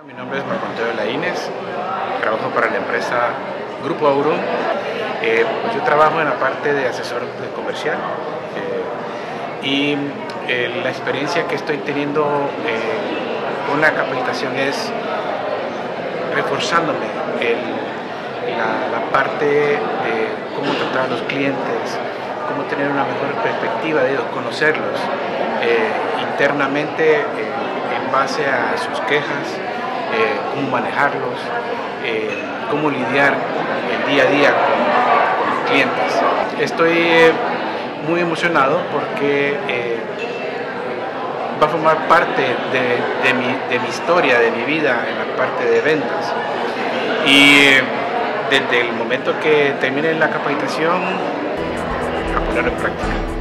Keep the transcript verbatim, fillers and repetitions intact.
Mi nombre es Marco Antonio Laínez, trabajo para la empresa Grupo Aurum. Eh, pues yo trabajo en la parte de asesor de comercial eh, y eh, la experiencia que estoy teniendo eh, con la capacitación es reforzándome el, la, la parte de cómo tratar a los clientes, cómo tener una mejor perspectiva de ellos, conocerlos eh, internamente eh, en base a sus quejas, eh, cómo manejarlos, eh, cómo lidiar el día a día con, con los clientes. Estoy eh, muy emocionado porque eh, va a formar parte de, de, mi, de mi historia, de mi vida en la parte de ventas. Y eh, desde el momento que termine la capacitación, a ponerlo en práctica.